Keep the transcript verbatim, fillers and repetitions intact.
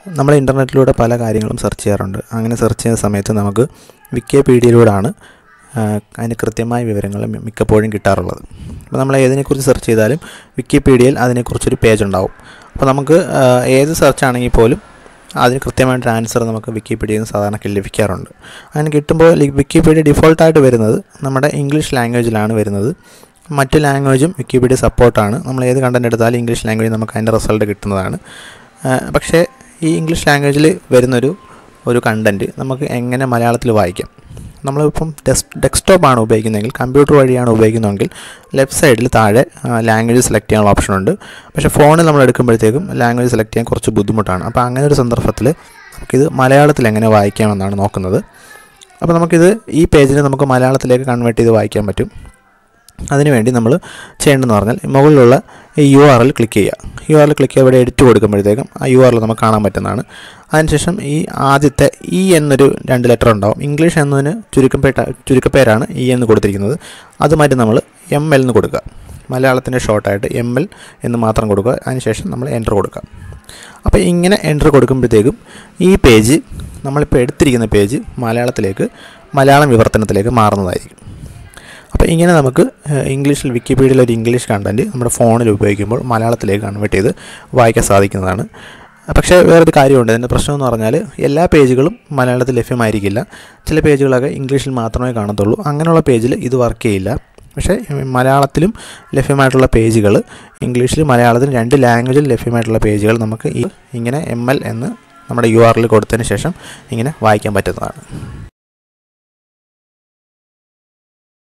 നമ്മൾ ഇൻ്റർനെറ്റിലൂടെ പല കാര്യങ്ങളും സെർച്ച് ചെയ്യാറുണ്ട്. അങ്ങനെ സെർച്ച് ചെയ്യുന്ന സമയത്ത് നമുക്ക് വിക്കിപീഡിയയിലൂടെയാണ് അതിന് കൃത്യമായ വിവരങ്ങൾ മിക്കപ്പോഴും കിട്ടാറുള്ളത്. അപ്പോൾ നമ്മൾ ഏതിനെക്കുറിച്ച് സെർച്ച് ചെയ്താലും വിക്കിപീഡിയയിൽ അതിനെക്കുറിച്ചൊരു പേജ് ഉണ്ടാവും. അപ്പോൾ നമുക്ക് ഏത് സെർച്ച് ആണെങ്കിൽ പോലും അതിന് കൃത്യമായിട്ടൊരു ആൻസർ നമുക്ക് വിക്കിപീഡിയയിൽ നിന്ന് സാധാരണ ലഭിക്കാറുണ്ട്. അങ്ങനെ കിട്ടുമ്പോൾ വിക്കിപീഡിയ ഡിഫോൾട്ടായിട്ട് വരുന്നത് നമ്മുടെ ഇംഗ്ലീഷ് ലാംഗ്വേജിലാണ് വരുന്നത്. മറ്റ് ലാംഗ്വേജും വിക്കിപീഡിയ സപ്പോർട്ടാണ്. നമ്മൾ ഏത് കണ്ടൻറ് എടുത്താലും ഇംഗ്ലീഷ് ലാംഗ്വേജ് നമുക്ക് അതിൻ്റെ റിസൾട്ട് കിട്ടുന്നതാണ്. പക്ഷേ ഈ ഇംഗ്ലീഷ് ലാംഗ്വേജിൽ വരുന്നൊരു ഒരു കണ്ടൻറ്റ് നമുക്ക് എങ്ങനെ മലയാളത്തിൽ വായിക്കാം? നമ്മളിപ്പം ഡെസ് ഡെസ്ക്ടോപ്പാണ് ഉപയോഗിക്കുന്നതെങ്കിൽ, കമ്പ്യൂട്ടർ വഴിയാണ് ഉപയോഗിക്കുന്നതെങ്കിൽ ലെഫ്റ്റ് സൈഡിൽ താഴെ ലാംഗ്വേജ് സെലക്ട് ചെയ്യാനുള്ള ഓപ്ഷനുണ്ട്. പക്ഷേ ഫോണിൽ നമ്മൾ എടുക്കുമ്പോഴത്തേക്കും ലാംഗ്വേജ് സെലക്ട് ചെയ്യാൻ കുറച്ച് ബുദ്ധിമുട്ടാണ്. അപ്പോൾ അങ്ങനെ ഒരു സന്ദർഭത്തിൽ നമുക്കിത് മലയാളത്തിൽ എങ്ങനെ വായിക്കാമെന്നാണ് നോക്കുന്നത്. അപ്പോൾ നമുക്കിത് ഈ പേജിൽ നമുക്ക് മലയാളത്തിലേക്ക് കൺവേർട്ട് ചെയ്ത് വായിക്കാൻ പറ്റും. അതിനുവേണ്ടി നമ്മൾ ചെയ്യേണ്ടതെന്ന് പറഞ്ഞാൽ മുകളിലുള്ള ഈ യു ആർ എൽ ക്ലിക്ക് ചെയ്യുക. യു ആർ എൽ ക്ലിക്ക് ചെയ്യുക, ഇവിടെ എഡിറ്റ് കൊടുക്കുമ്പോഴത്തേക്കും ആ യു ആർ എൽ നമുക്ക് കാണാൻ പറ്റുന്നതാണ്. അതിനുശേഷം ഈ ആദ്യത്തെ ഇ എന്നൊരു രണ്ട് ലെറ്റർ ഉണ്ടാവും. ഇംഗ്ലീഷ് എന്നതിന് ചുരുക്കപ്പേട്ട ചുരുക്കപ്പേരാണ് ഇ എന്ന് കൊടുത്തിരിക്കുന്നത്. അത് മാറ്റി നമ്മൾ എം എൽ എന്ന് കൊടുക്കുക. മലയാളത്തിൻ്റെ ഷോർട്ടായിട്ട് എം എൽ എന്ന് മാത്രം കൊടുക്കുക. അതിനുശേഷം നമ്മൾ എൻ്റർ കൊടുക്കുക. അപ്പോൾ ഇങ്ങനെ എൻ്റർ കൊടുക്കുമ്പോഴത്തേക്കും ഈ പേജ്, നമ്മളിപ്പോൾ എടുത്തിരിക്കുന്ന പേജ് മലയാളത്തിലേക്ക്, മലയാളം വിവർത്തനത്തിലേക്ക് മാറുന്നതായിരിക്കും. അപ്പോൾ ഇങ്ങനെ നമുക്ക് ഇംഗ്ലീഷിൽ വിക്കിപീഡിയയിൽ ഒരു ഇംഗ്ലീഷ് കണ്ടൻറ്റ് നമ്മുടെ ഫോണിൽ ഉപയോഗിക്കുമ്പോൾ മലയാളത്തിലേക്ക് കൺവേർട്ട് ചെയ്ത് വായിക്കാൻ സാധിക്കുന്നതാണ്. പക്ഷേ വേറൊരു കാര്യമുണ്ട്. ഇതിൻ്റെ പ്രശ്നം എന്ന് പറഞ്ഞാൽ എല്ലാ പേജുകളും മലയാളത്തിൽ ലഭ്യമായിരിക്കില്ല. ചില പേജുകളൊക്കെ ഇംഗ്ലീഷിൽ മാത്രമേ കാണത്തുള്ളൂ. അങ്ങനെയുള്ള പേജിൽ ഇത് വർക്ക് ചെയ്യില്ല. പക്ഷേ മലയാളത്തിലും ലഭ്യമായിട്ടുള്ള പേജുകൾ, ഇംഗ്ലീഷിലും മലയാളത്തിലും രണ്ട് ലാംഗ്വേജിൽ ലഭ്യമായിട്ടുള്ള പേജുകൾ നമുക്ക് ഈ ഇങ്ങനെ എം എൽ എന്ന് നമ്മുടെ യു ആർ എൽ കൊടുത്തതിന് ശേഷം ഇങ്ങനെ വായിക്കാൻ പറ്റുന്നതാണ്.